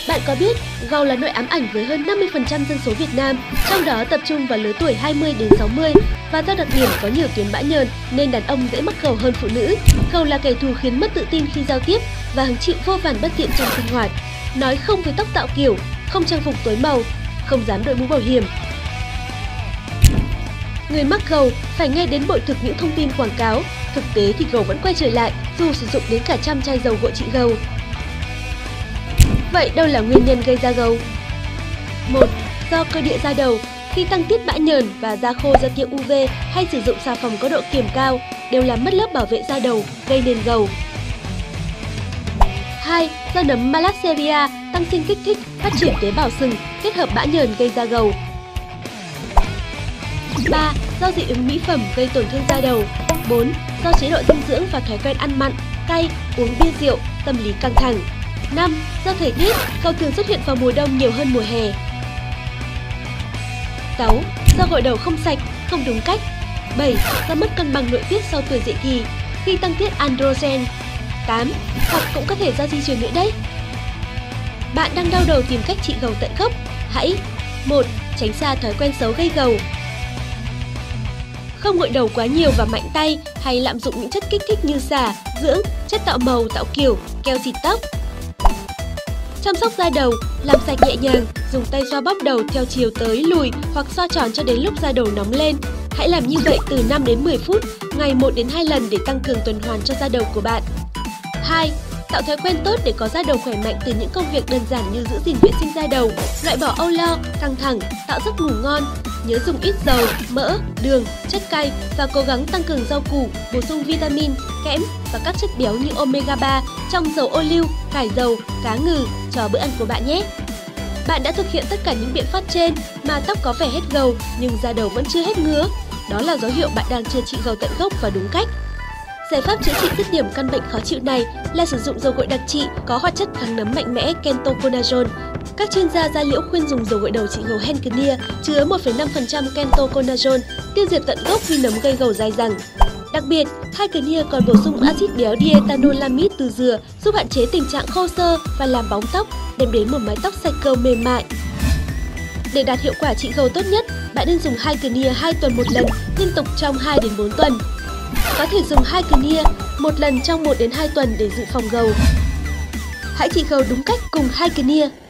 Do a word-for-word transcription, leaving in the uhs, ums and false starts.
Bạn có biết gầu là nỗi ám ảnh với hơn năm mươi phần trăm dân số Việt Nam, trong đó tập trung vào lứa tuổi hai mươi đến sáu mươi, và do đặc điểm có nhiều tuyến bã nhờn nên đàn ông dễ mắc gầu hơn phụ nữ. Gầu là kẻ thù khiến mất tự tin khi giao tiếp và hứng chịu vô vàn bất tiện trong sinh hoạt. Nói không với tóc tạo kiểu, không trang phục tối màu, không dám đội mũ bảo hiểm. Người mắc gầu phải nghe đến bội thực những thông tin quảng cáo, thực tế thì gầu vẫn quay trở lại dù sử dụng đến cả trăm chai dầu gội trị gầu. Vậy đâu là nguyên nhân gây ra gầu? một. Do cơ địa da đầu. Khi tăng tiết bã nhờn và da khô do tia u vê hay sử dụng xà phòng có độ kiềm cao đều làm mất lớp bảo vệ da đầu, gây nên gầu. hai. Do nấm Malassezia tăng sinh kích thích, phát triển tế bào sừng, kết hợp bã nhờn gây ra gầu. ba. Do dị ứng mỹ phẩm gây tổn thương da đầu. bốn. Do chế độ dinh dưỡng và thói quen ăn mặn, cay, uống bia rượu, tâm lý căng thẳng. năm. Do thời tiết, gầu thường xuất hiện vào mùa đông nhiều hơn mùa hè. sáu. Do gội đầu không sạch, không đúng cách. bảy. Do mất cân bằng nội tiết sau tuổi dậy thì, khi tăng tiết androgen. tám. Hoặc cũng có thể do di truyền nữa đấy. Bạn đang đau đầu tìm cách trị gầu tận gốc? Hãy một. Tránh xa thói quen xấu gây gầu. Không gội đầu quá nhiều và mạnh tay hay lạm dụng những chất kích thích như xả, dưỡng, chất tạo màu, tạo kiểu, keo xịt tóc. Chăm sóc da đầu, làm sạch nhẹ nhàng, dùng tay xoa bóp đầu theo chiều tới lùi hoặc xoa tròn cho đến lúc da đầu nóng lên. Hãy làm như vậy từ năm đến mười phút, ngày một đến hai lần để tăng cường tuần hoàn cho da đầu của bạn. hai. Tạo thói quen tốt để có da đầu khỏe mạnh từ những công việc đơn giản như giữ gìn vệ sinh da đầu, loại bỏ âu lo, căng thẳng, tạo giấc ngủ ngon. Nhớ dùng ít dầu, mỡ, đường, chất cay và cố gắng tăng cường rau củ, bổ sung vitamin, kẽm và các chất béo như omega ba trong dầu ô liu, cải dầu, cá ngừ cho bữa ăn của bạn nhé. Bạn đã thực hiện tất cả những biện pháp trên mà tóc có vẻ hết gầu nhưng da đầu vẫn chưa hết ngứa. Đó là dấu hiệu bạn đang chưa trị gầu tận gốc và đúng cách. Giải pháp chữa trị dứt điểm căn bệnh khó chịu này là sử dụng dầu gội đặc trị có hoạt chất kháng nấm mạnh mẽ ketoconazole. Các chuyên gia da liễu khuyên dùng dầu gội đầu trị gầu Hencania chứa một phẩy năm phần trăm ketoconazole, tiêu diệt tận gốc vi nấm gây gầu dai dẳng. Đặc biệt, Hencania còn bổ sung axit béo diethanolamide từ dừa giúp hạn chế tình trạng khô xơ và làm bóng tóc, đem đến một mái tóc sạch câu mềm mại. Để đạt hiệu quả trị gầu tốt nhất, bạn nên dùng Hencania hai tuần một lần, liên tục trong hai đến bốn tuần. Có thể dùng Hencania một lần trong một đến hai tuần để dự phòng gầu. Hãy trị gầu đúng cách cùng Hencania.